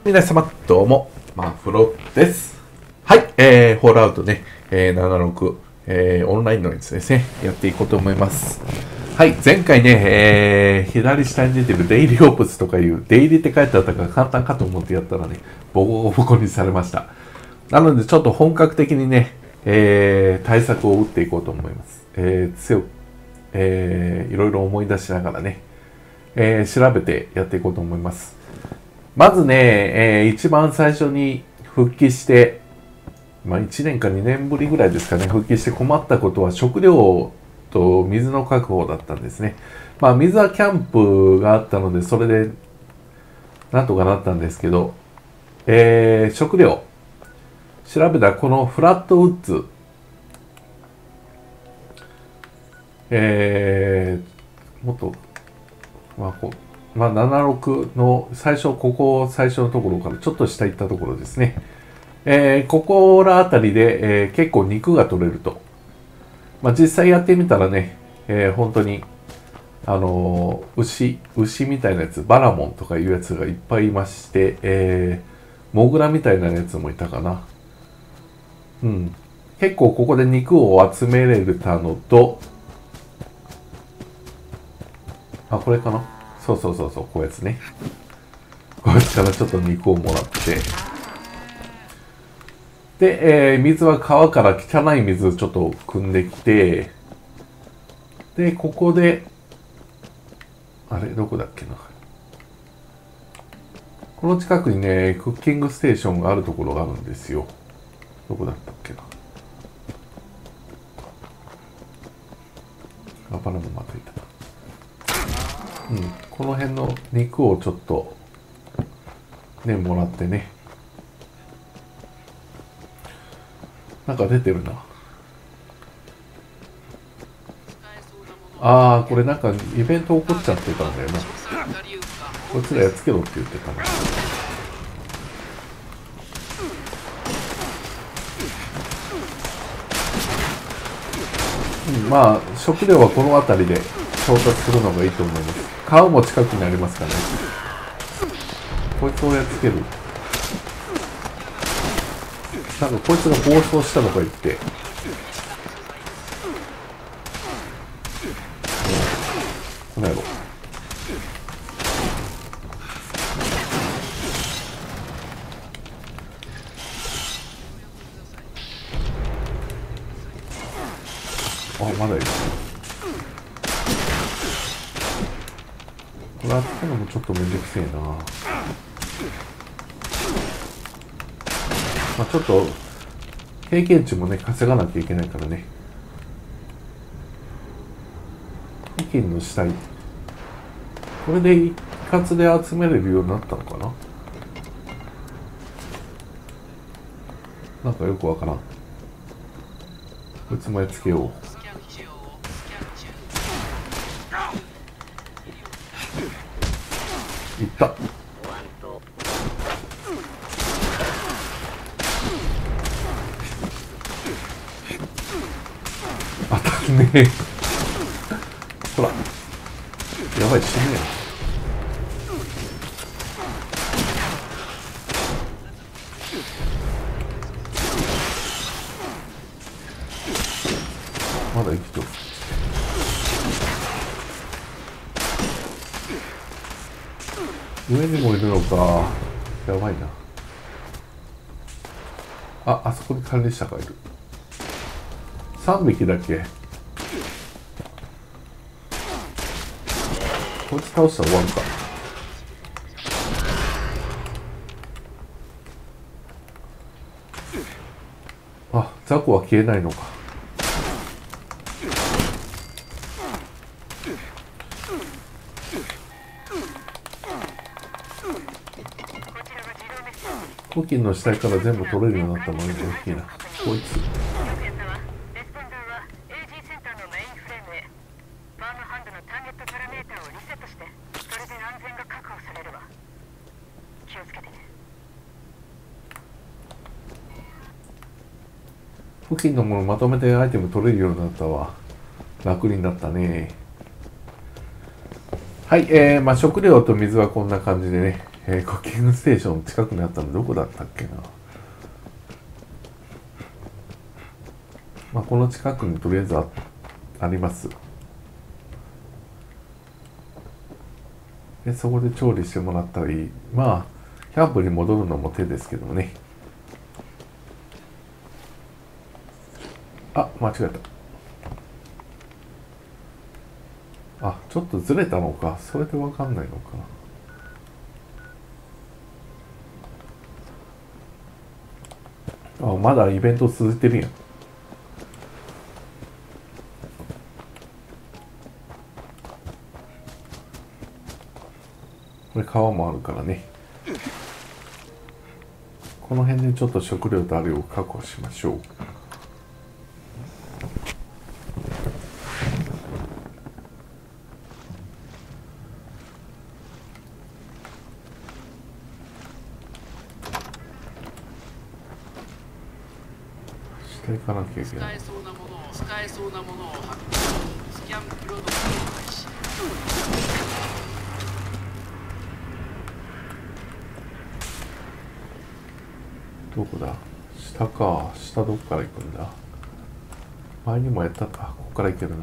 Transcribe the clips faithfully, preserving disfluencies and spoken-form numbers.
皆様どうも、マフロです。はい、えー、ホールアウトね、えー、ななじゅうろく、えー、オンラインのやつですね、やっていこうと思います。はい、前回ね、えー、左下に出てるデイリーオプスとかいう、デイリーって書いてあったから簡単かと思ってやったらね、ボコボコにされました。なのでちょっと本格的にね、えー、対策を打っていこうと思います。えー、強く、えー、いろいろ思い出しながらね、えー、調べてやっていこうと思います。まずね、えー、一番最初に復帰して、まあいちねんかにねんぶりぐらいですかね、復帰して困ったことは食料と水の確保だったんですね。まあ水はキャンプがあったので、それでなんとかなったんですけど、えー、食料。調べたらこのフラットウッズ、えー、もっと、まあこう、まあ、ななじゅうろくの最初、ここ最初のところからちょっと下行ったところですね。えー、ここらあたりで、えー、結構肉が取れると。まあ、実際やってみたらね、えー、本当に、あのー、牛、牛みたいなやつ、バラモンとかいうやつがいっぱいいまして、えー、モグラみたいなやつもいたかな。うん。結構ここで肉を集めれたのと、あ、これかな。そうそうそうそう、こういうやつね。こいつからちょっと肉をもらって、で、えー、水は川から汚い水をちょっと汲んできて、で、ここで、あれ、どこだっけな。この近くにね、クッキングステーションがあるところがあるんですよ。どこだったっけな。あ、バナナまたいた。うん、この辺の肉をちょっと、ね、もらってね。なんか出てるな。ああ、これなんかイベント起こっちゃってたんだよな。こいつらやっつけろって言ってたな。うん、まあ、食料はこの辺りで調達するのがいいと思います。川も近くにありますからね。こいつをやっつける。なんかこいつが暴走したのか言って。この野郎。あ、まだいる。これ当てたのもちょっとめんどくせえな。まあちょっと経験値もね稼がなきゃいけないからね。付近の死体、これで一括で集めれるようになったのかな。なんかよくわからん。こいつもやっつけよう。いった。当たんねえ。ほら、やばい、死ぬやん。まだ生きとる。上にもいるのか。やばいな。あ、あそこに管理者がいる。さんびきだけ。こいつ倒したら終わるか。あ、雑魚は消えないのか。付近の死体から全部取れるようになったのが大きいな。こいつ。付近のものまとめてアイテム取れるようになったわ。楽になったね。はい、えー、まあ食料と水はこんな感じでね、 えー、クッキングステーション近くにあったのどこだったっけな。まあこの近くにとりあえず あ, あります。でそこで調理してもらったり、まあキャンプに戻るのも手ですけどね。あ、間違えた。あ、ちょっとずれたのか。それでわかんないのかな。あ、まだイベント続いてるやん。これ川もあるからね。この辺でちょっと食料とあれを確保しましょう。下行かなきゃいけない。 使えそうなものを使えそうなものを発見。スキャンプロドックを開始。 どこだ。下か。下どこから行くんだ。前にもやったか。ここから行けるな。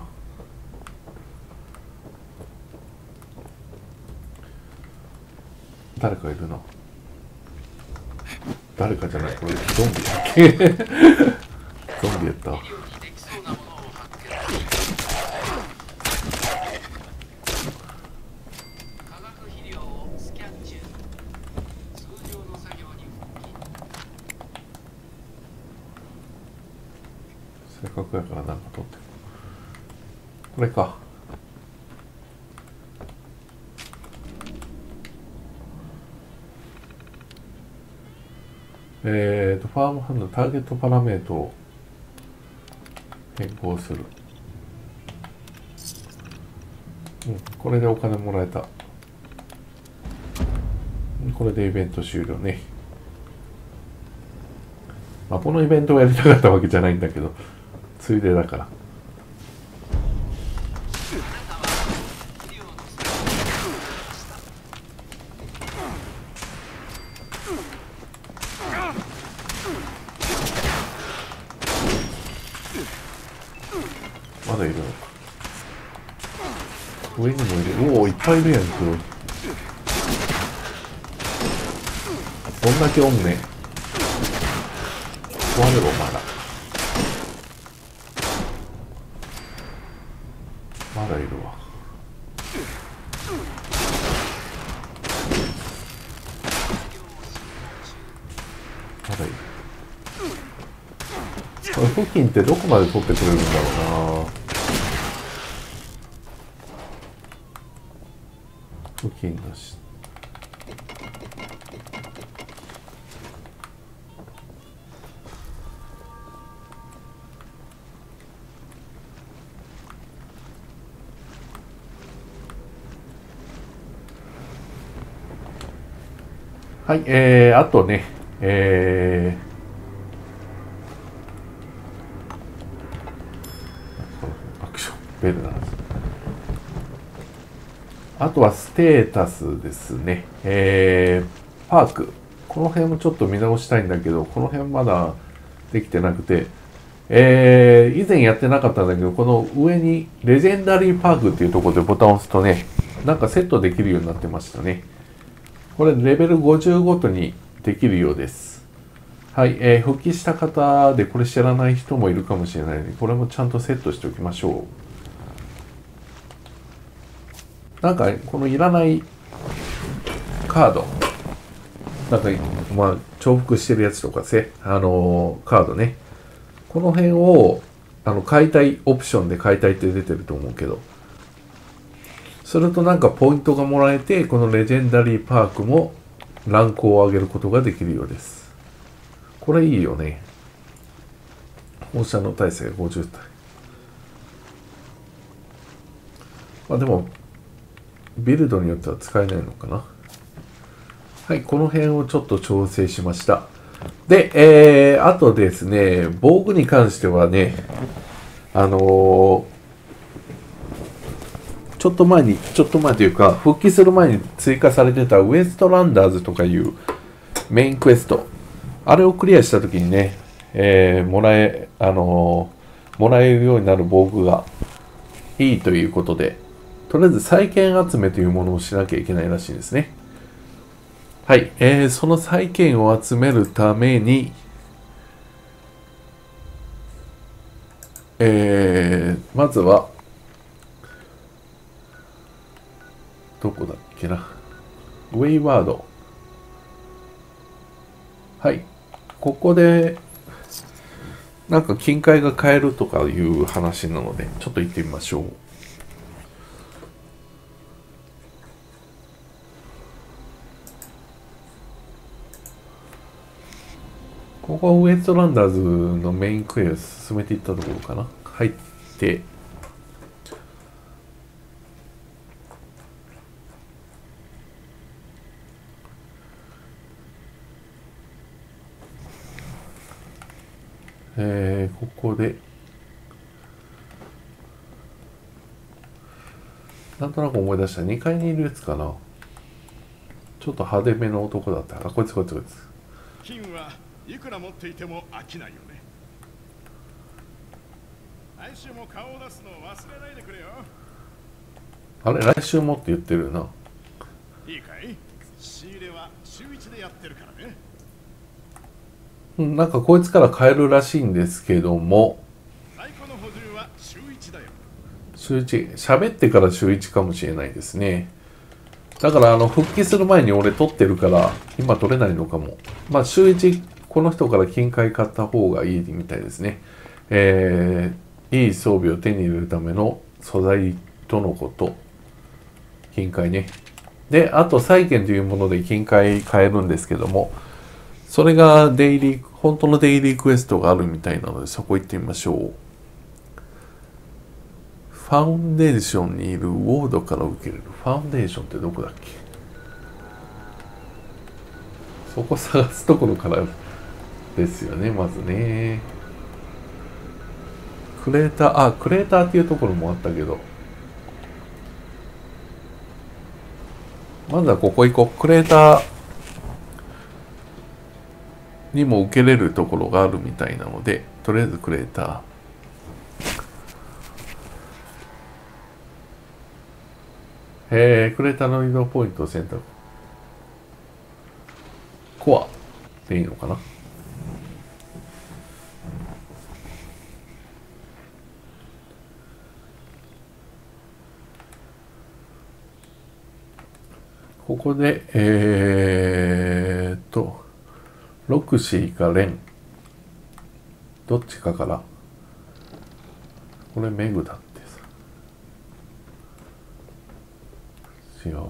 誰かいるな。誰かじゃない。これゾンビだっけ。ゾンビやった。せっかくやからなんか取ってこれか。えーとファームハンドターゲットパラメートを変更する。うん、これでお金もらえた。これでイベント終了ね。まあこのイベントをやりたかったわけじゃないんだけど、ついでだから。まだいるのか。上にもいる。おお、いっぱいいるやんけ。どんだけおんねん。壊れろ、まだ。まだいるわ。まだいる。これ付近ってどこまで取ってくれるんだろうな。付近だし。はい、えー、あとね、えー、アクションベルなんです。あとはステータスですね。えー、パーク。この辺もちょっと見直したいんだけど、この辺まだできてなくて、えー、以前やってなかったんだけど、この上にレジェンダリーパークっていうところでボタンを押すとね、なんかセットできるようになってましたね。これレベルごじゅうごとにできるようです。はい、えー、復帰した方でこれ知らない人もいるかもしれないので、これもちゃんとセットしておきましょう。なんかこのいらないカード、なんかまあ重複してるやつとかせ、あのー、カードね。この辺をあの買いたいオプションで買いたいって出てると思うけど、するとなんかポイントがもらえて、このレジェンダリーパークもランクを上げることができるようです。これいいよね。放射能耐性ごじゅう体。まあでもビルドによっては使えないのかな。はい、この辺をちょっと調整しました。で、えー、あとですね、防具に関してはね、あのー、 ちょっと前にちょっと前というか復帰する前に追加されてたウエストランダーズとかいうメインクエスト、あれをクリアした時にね、えー、もらえあのー、もらえるようになる防具がいいということで、とりあえず再建集めというものをしなきゃいけないらしいですね。はい、えー、その債券を集めるために、えー、まずはどこだっけな、ウェイワード。はい、ここでなんか金塊が買えるとかいう話なので、ちょっと行ってみましょう。ここはウエストランダーズのメインクエを進めていったところかな。入って、えー、ここで、なんとなく思い出した。にかいにいるやつかな。ちょっと派手めの男だった。あ、こいつこいつこいつ。 金はいくら持っていても飽きないよね。来週も顔を出すのを忘れないでくれよ。 あれ、来週もって言ってるな。 いいかい？仕入れは週一でやってるからね。 うん、なんかこいつから買えるらしいんですけども、 在庫の補充は週一だよ。 週いち、喋ってから週いちかもしれないですね。だからあの復帰する前に俺取ってるから今取れないのかも。まあ週いちこの人から金塊買った方がいいみたいですね。えー、いい装備を手に入れるための素材とのこと。金塊ね。で、あと債券というもので金塊買えるんですけども、それがデイリー、本当のデイリークエストがあるみたいなので、そこ行ってみましょう。ファウンデーションにいるウォードから受けれる。ファウンデーションってどこだっけ？そこ探すところからですよね、まずね。クレーター、あ、クレーターっていうところもあったけど。まずはここ行こう。クレーターにも受けれるところがあるみたいなので、とりあえずクレーター。えー、クレーターの移動ポイントを選択。コアでいいのかな。ここで、えーっと、ロクシーかレン。どっちかから。これメグだってさ。違うな。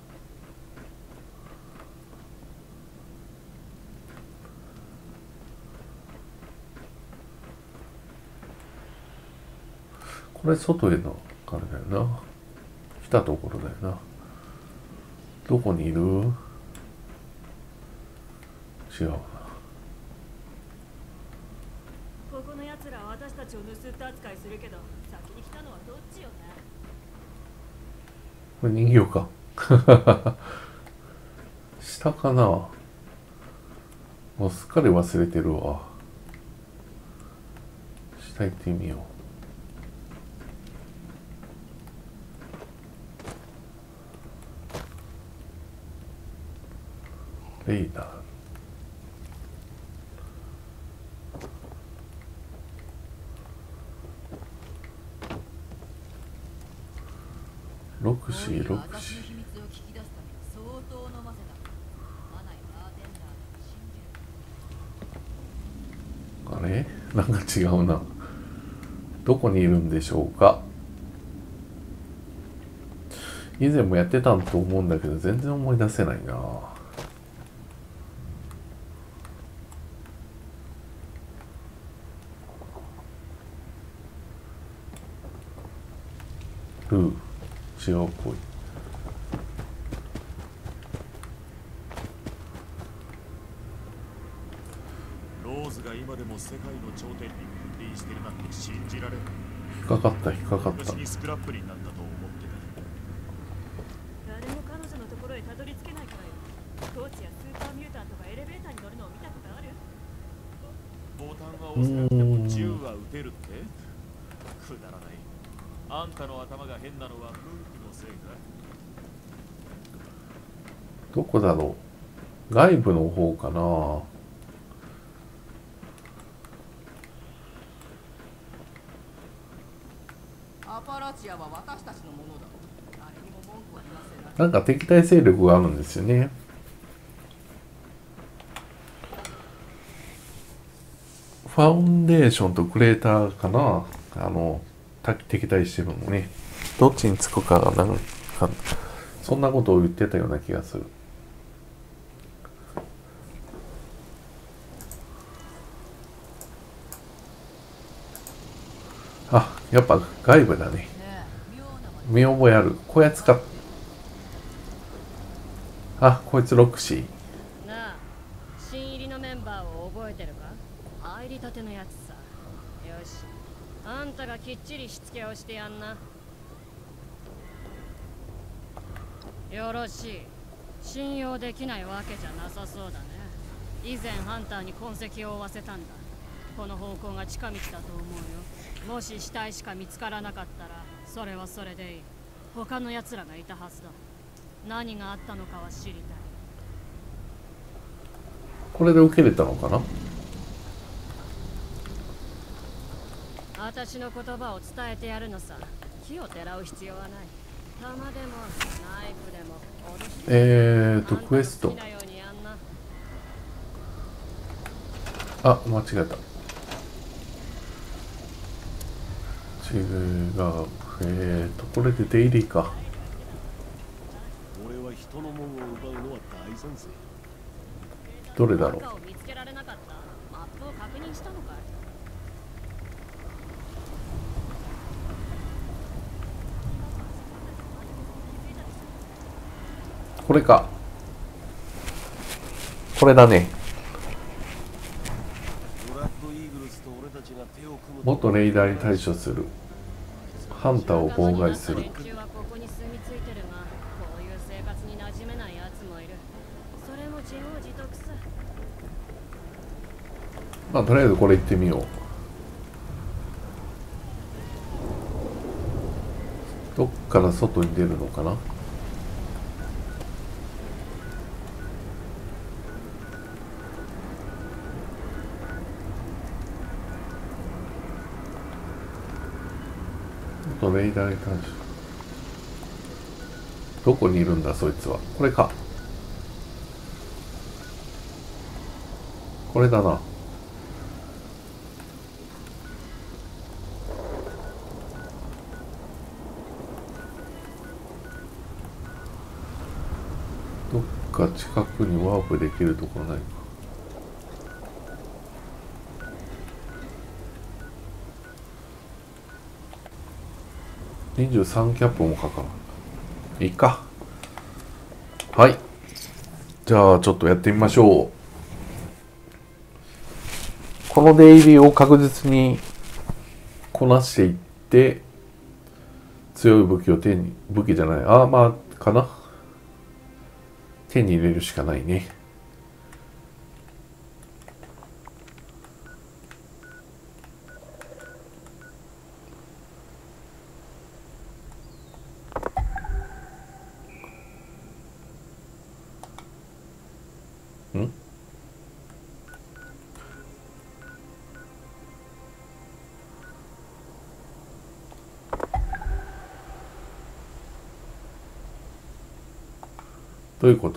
これ外へのあれだよな。来たところだよな。どこにいる？違うな。 ここのやつらは私たちを盗った扱いするけど、先に来たのはどっちよね。 これ人形か。下かな。もうすっかり忘れてるわ。下行ってみよう。レイダー。ロクシー、ロクシー。あれ？なんか違うな。どこにいるんでしょうか。以前もやってたと思うんだけど、全然思い出せないな。ルー、違うっぽい。 ローズが今でも世界の頂点に君臨してるなんて信じられない。 引っかかった、引っかかった。 昔にスクラップになったと思ってた。 トーチやスーパーミュータントがエレベーターに乗るのを見たことある？ ボタンが押せなくても銃は撃てるって？くだらない。あんたの頭が変なのはムンクのせいか？ どこだろう。外部の方かな。 アパラチアは私たちのものだ。誰にも文句は言わせない。 なんか敵対勢力があるんですよね。ファウンデーションとクレーターかな。あの敵対してるのね。どっちにつくかがなんかそんなことを言ってたような気がする。あ、やっぱ外部だね。見覚えある。こやつか。あ、こいつロックシー。 なあ、新入りのメンバーを覚えてるか？入りたてのやつさ。よし、あんたがきっちりしつけをしてやんな。よろしい。信用できないわけじゃなさそうだね。以前ハンターに痕跡を負わせたんだ。この方向が近道だと思うよ。もし死体しか見つからなかったらそれはそれでいい。他の奴らがいたはずだ。何があったのかは知りたい。 これで受けれたのかな。 私の言葉を伝えてやるのさ。火をてらう必要はない。弾でもナイフでも脅しでもえーとクエスト。 あんたの好きなようにやんな。 あ、間違えた。違う。えーとこれで出入りか。 俺は人のものを奪うのは大賛成。 どれだろう。 中を見つけられなかった？マップを確認したのかい？ これか。これだね。 ブラッドイーグルスと俺たちが手を組む。 元レイダーに対処する。ハンターを妨害する。 連中はここに住み着いてるが、こういう生活に馴染めないやつもいる。それも自業自得さ。 まあとりあえずこれ行ってみよう。どっから外に出るのかな。元レイダーに対処。どこにいるんだそいつは。これか。これだな。どっか近くにワープできるところないか。にじゅうさんキャップもかかる。いいか。はい。じゃあちょっとやってみましょう。この出入りを確実にこなしていって強い武器を手に、武器じゃない、アーマーかな、手に入れるしかないね。ん？どういうこと？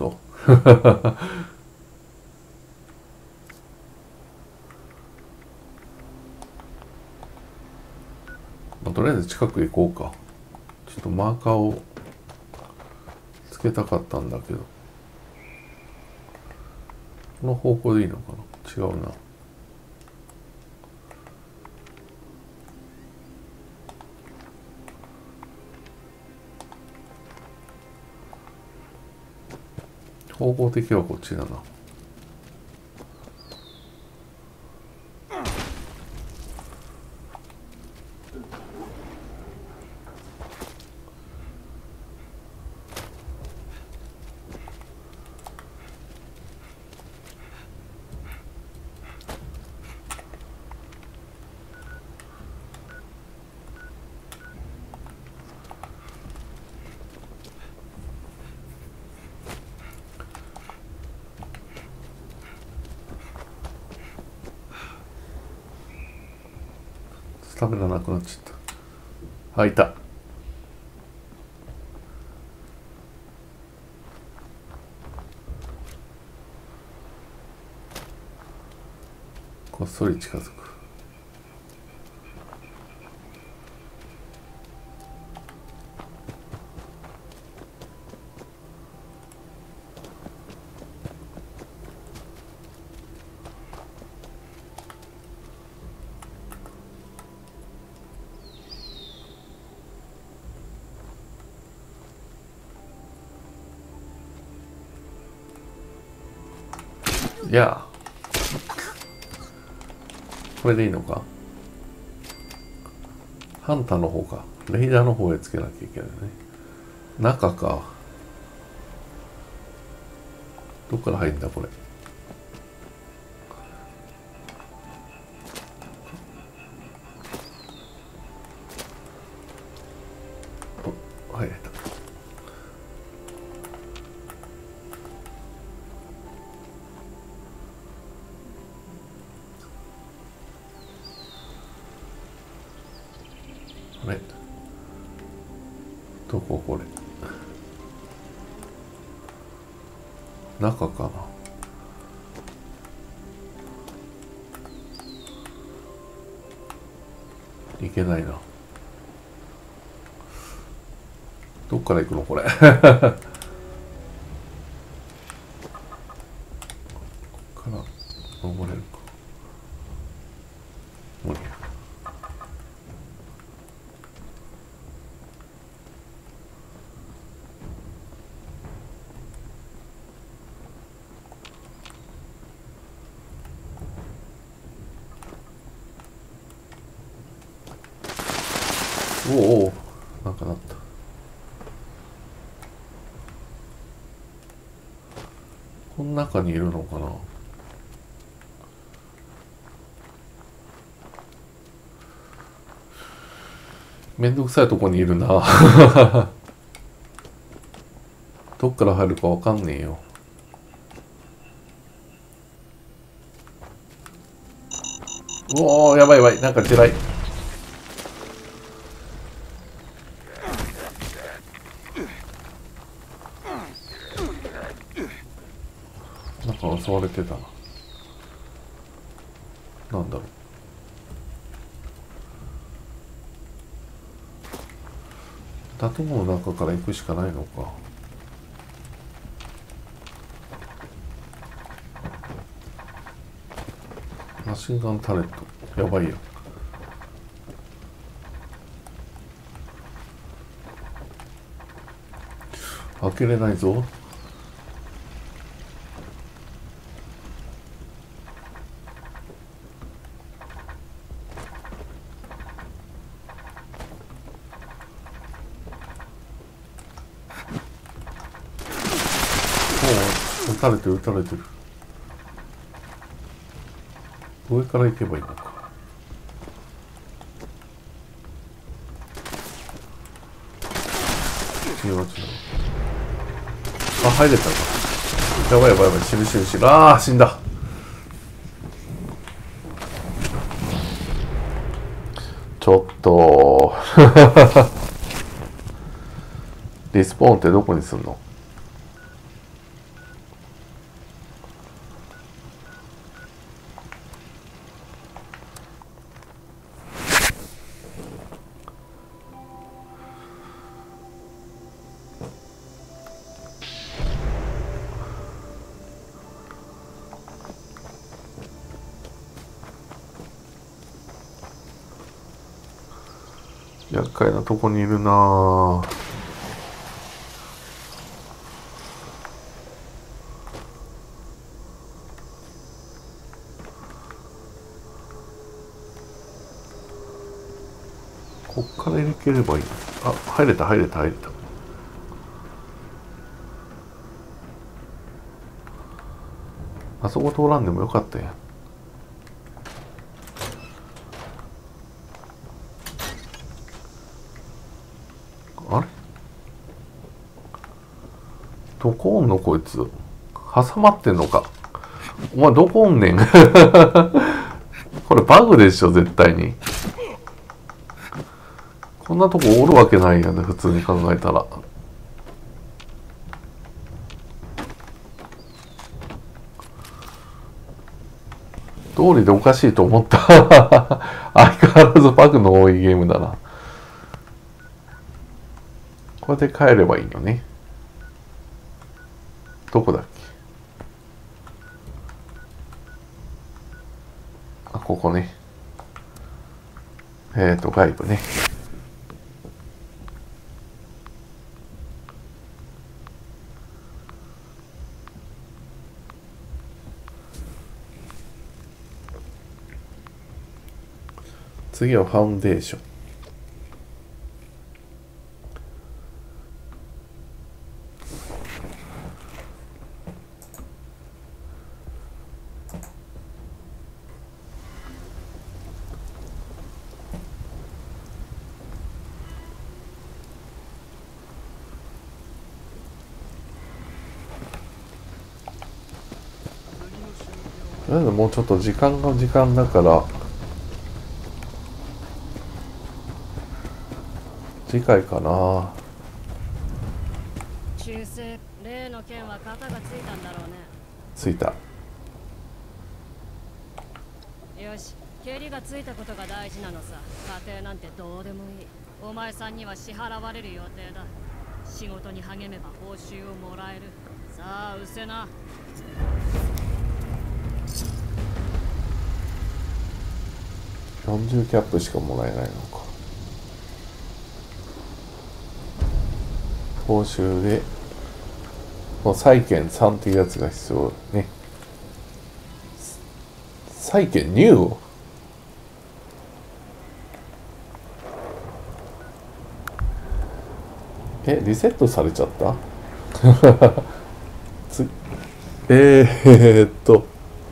まあ、とりあえず近く行こうか。ちょっとマーカーをつけたかったんだけど、この方向でいいのかな？違うな。方向的にはこっちだな。 タミナなくなっちゃった。あ、いた。こっそり近づく。いやこれでいいのか。ハンターの方か。レイダーの方へつけなきゃいけないね。中か。どっから入るんだこれ。お、入れた。あれどここれ。中かな。いけないな。どっから行くのこれ。こっから登れるか。無理や。おおお、なんかなった。この中にいるのかな。めんどくさいとこにいるな。どっから入るかわかんねえよ。おお、やばいやばい、なんか地雷。なんか襲われてたな。なんだろう。建物の中から行くしかないのか。マシンガンタレット。やばいよ。開けれないぞ。撃たれてる撃たれてる。上から行けばいいのか。違う違う。あ、入れたか。やばいやばいやばい。死ぬ死ぬ死ぬ。ああ、死んだ。ちょっとリスポーンってどこにすんの。厄介なとこにいるなぁ。こっから入れればいい。あ、入れた入れた入れた。あそこ通らんでもよかったやん。あれどこおんのこいつ。挟まってんのか。お前どこおんねん。これバグでしょ絶対に。 そんなとこおるわけないよね、普通に考えたら。通りでおかしいと思った。相変わらずバグの多いゲームだな。これで帰ればいいのね。どこだっけ。あ、ここね。えっと、外部ね。次はファウンデーション。とりあえずもうちょっと時間が時間だから次回かな。 中世例の件は肩がついたんだろうね。 ついた。 よし、蹴りがついたことが大事なのさ。家庭なんてどうでもいい。お前さんには支払われる予定だ。仕事に励めば報酬をもらえる。さあうせな。 よんじゅうキャップしかもらえないのか。報酬でもう債券さんっていうやつが必要ね。債券ニューえリセットされちゃったつえー、っと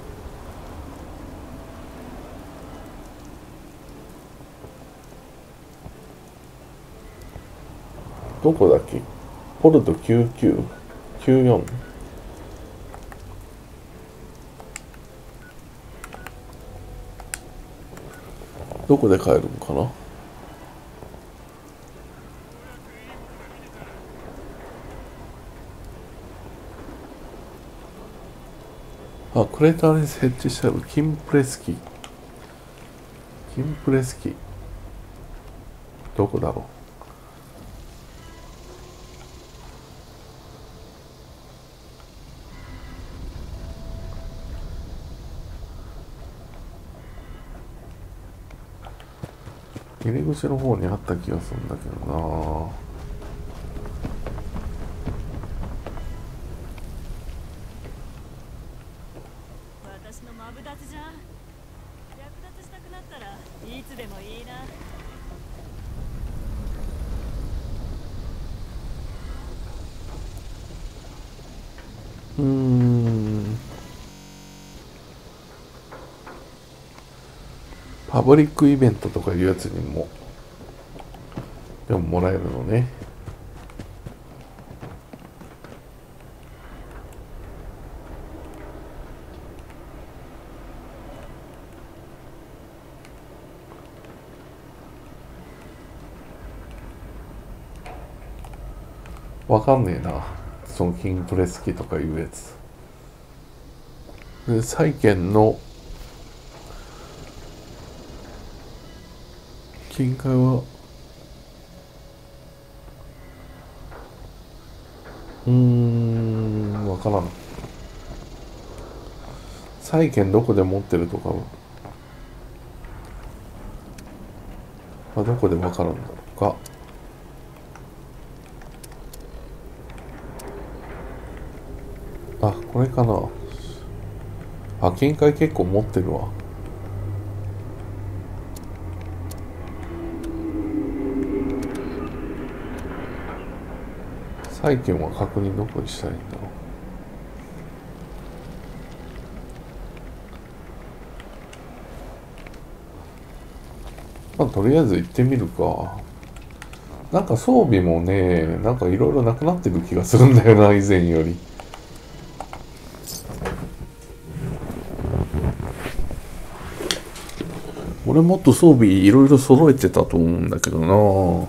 どこだっけ。ポルトきゅうきゅうきゅうよん。どこで買えるのかな。あ、クレーターに設置してあるキンプレス機。キンプレス機どこだろう。入り口の方にあった気がするんだけどな。 私のマブダチじゃん。略奪したくなったらいつでもいいな。 うーん。パブリックイベントとかいうやつにもでももらえるのね。わかんねえな、そのキンプレス機とかいうやつで。債券の金額はうーんわからん。債券どこで持ってるとかはどこでわかるんだろうか。あ、これかな。あ、金塊結構持ってるわ。債券は確認どこにしたらいいんだろう。まあとりあえず行ってみるか。なんか装備もね、なんかいろいろなくなってる気がするんだよな、以前より。ウ俺もっと装備いろいろ揃えてたと思うんだけどな。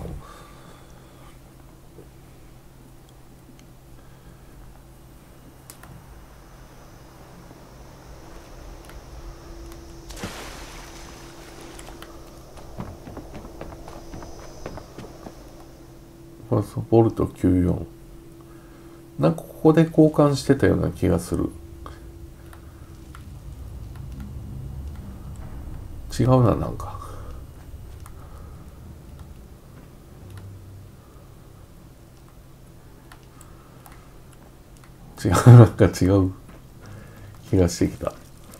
パスボルトきゅうじゅうよん。なんかここで交換してたような気がする。違うな、なんか。違う、なんか違う気がしてきた。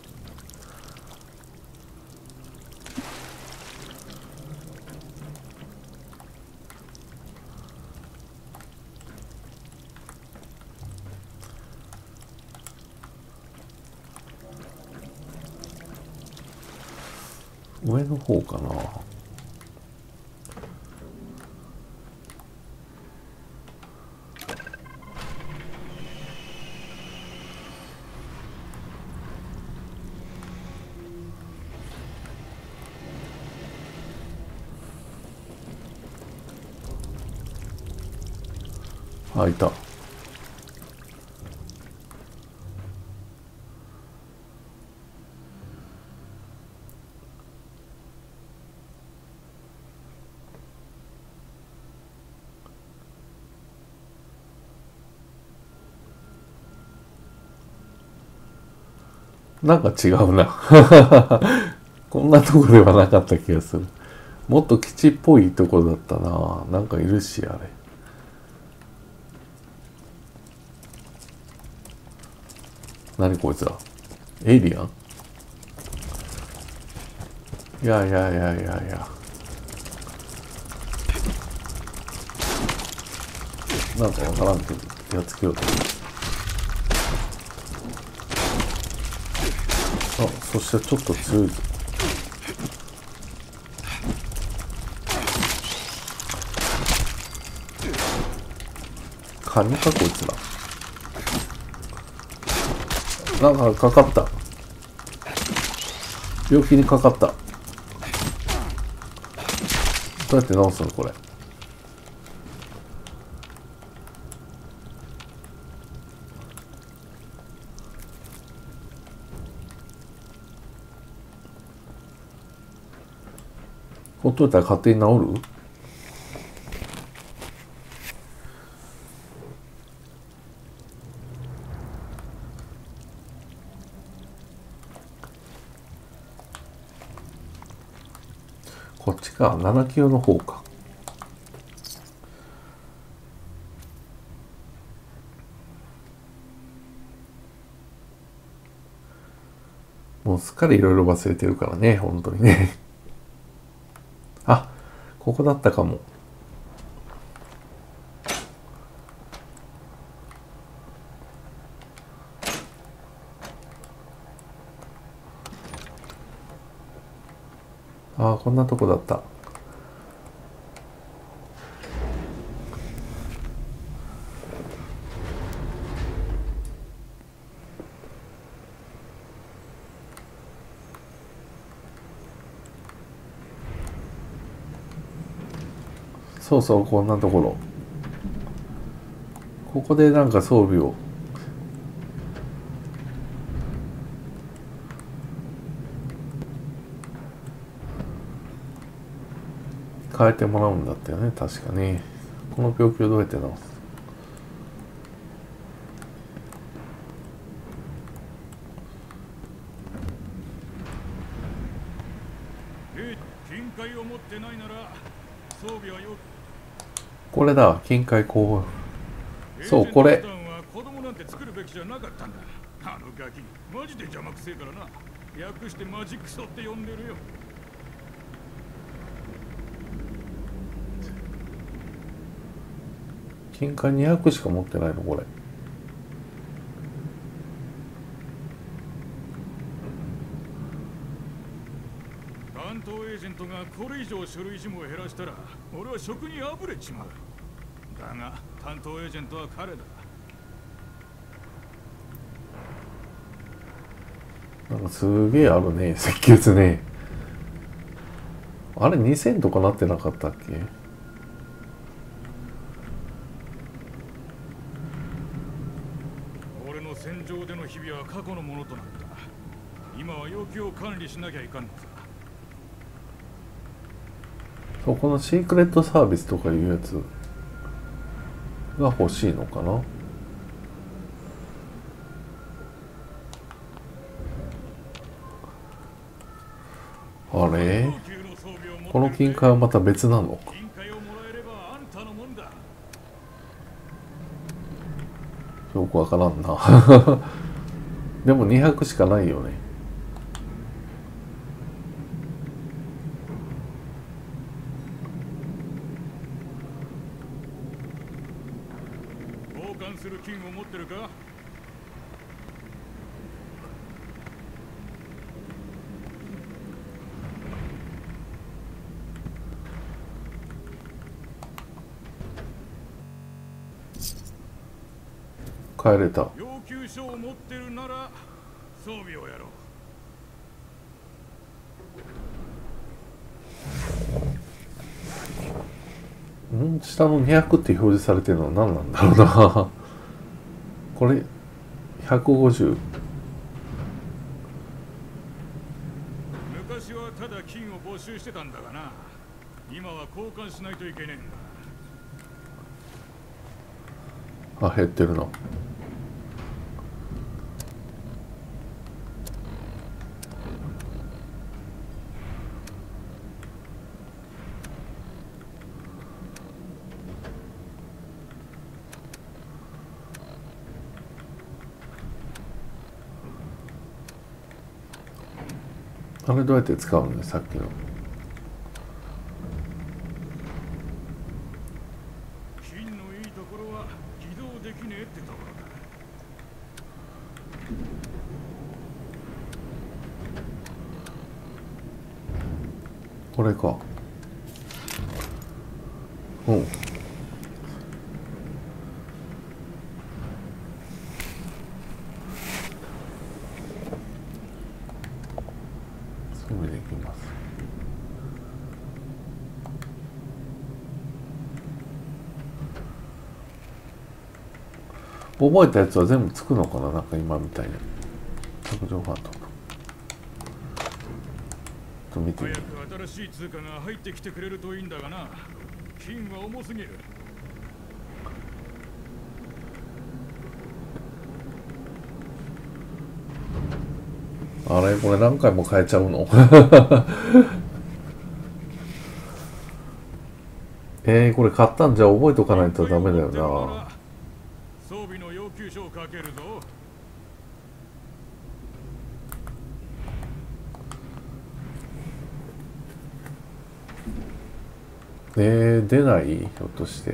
上の方かな。あ、いた。なんか違うな。こんなとこではなかった気がする。もっと基地っぽいとこだったな。なんかいるし、あれ。何こいつら。エイリアン？いやいやいやいやいや。なんかわからんけど、やっつけようと。あ、そしてちょっと強いぞ。カニかこいつら。なんかかかった。病気にかかった。どうやって治すのこれ。ほっといたら勝手に治る？こっちか、なな級の方か。もうすっかりいろいろ忘れてるからね、本当にね。あ、ここだったかも。ああ、こんなとこだった。そうそう、こんなところ。ここでなんか装備を変えてもらうんだったよね、確かに。この病気をどうやって治す？ え、金塊を持ってないなら装備はよ。 これだ、金塊こう。そう、これ。 子供なんて作るべきじゃなかったんだ。あのガキ、マジで邪魔くせえからな。略してマジクソって呼んでるよ。 金塊にひゃくしか持ってないのこれ。 担当エージェントがこれ以上書類事務を減らしたら俺は職にあぶれちまう。だが担当エージェントは彼だ。 なんかすげえあるね、石臼ね。 あれにせんとかなってなかったっけ？ 俺の戦場での日々は過去のものとなった。今は要求を管理しなきゃいかんのさ。 そう、このシークレットサービスとかいうやつが欲しいのかな。あれ、この金塊はまた別なの？ 金塊をもらえればあんたのもんだ。 よくわからんな。でもにひゃくしかないよね。 交換する金を持ってるか？ 帰れた。 要求書を持ってるなら装備をやろう。 ん、下のにひゃくって表示されてるのは何なんだろうな。これひゃくごじゅう。 昔はただ金を募集してたんだがな。今は交換しないといけねえんだ。 あ、減ってるな。あれどうやって使うのね、さっきの。 金のいいところは起動できねえってところだ。 これか。うん。すぐできます。覚えたやつは全部つくのかな、なんか今みたいに。削除ファント。と見てみる。 早く新しい通貨が入ってきてくれるといいんだがな。金は重すぎる。 あれこれ何回も変えちゃうの？えー、これ買ったんじゃ覚えとかないとダメだよな。 装備の要求書をかけるぞ。 えー、出ない？ひょっとして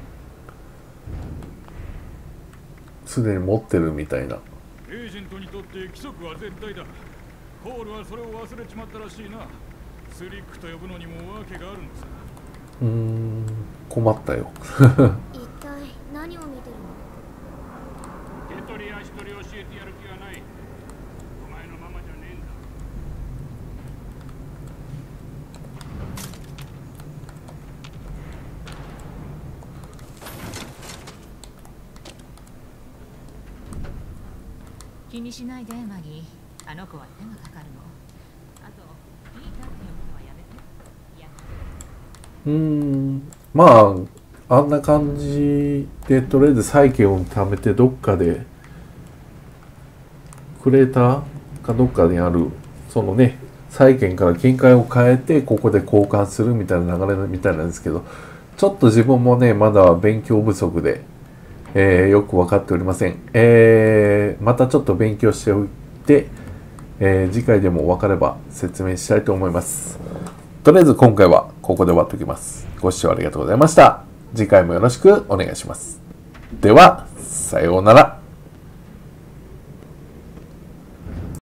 すでに持ってるみたいな。 エージェントにとって規則は絶対だ。コールはそれを忘れちまったらしいな。スリックと呼ぶのにも訳があるのさ。 うーん、困ったよ。 一体何を見てるの？ 手取り足取り教えてやる気はない。お前のままじゃねえんだ。 気にしないでマリー。あの子は手がかかるの。あとピーターって呼ぶのはやめて。いやうーん、まああんな感じでとりあえず債券を貯めてどっかでクレーターかどっかにあるそのね債券から金塊を変えてここで交換するみたいな流れみたいなんですけど、ちょっと自分もねまだ勉強不足で、えー、よく分かっておりません。えー、またちょっと勉強しておいて、えー、次回でも分かれば説明したいと思います。とりあえず今回はここで終わっておきます。ご視聴ありがとうございました。次回もよろしくお願いします。では、さようなら。